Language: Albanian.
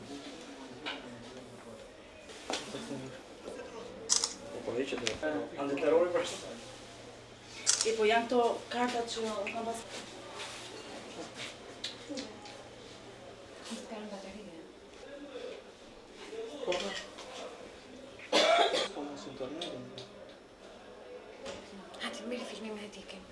E po janë këto kartat që unë kam pas. Ska në baterie. Hadi mirë filmimin e tikim.